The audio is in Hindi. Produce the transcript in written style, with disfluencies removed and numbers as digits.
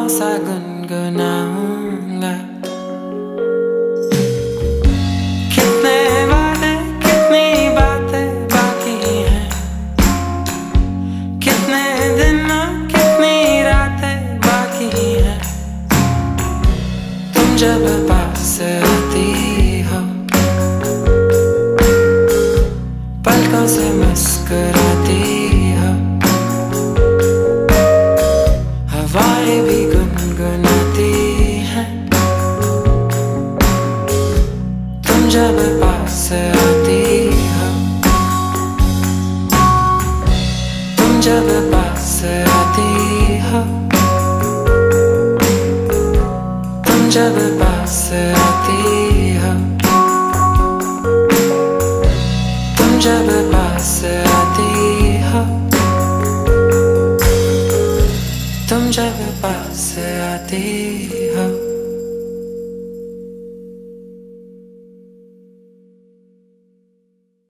सा गुनगुनाऊंगा। कितने वादे कितनी बातें बाकी हैं, कितने दिन कितनी रातें बाकी हैं। तुम जब पास आती हो, पलकों से मुस्कुराती हो, हवाएं भी गुनगुनाती हैं। तुम जब पास आती हो, तुम जब पास आती हो, तुम जब पास आती हो, तुम जब पास आती हो, तुम जब पास आती हो।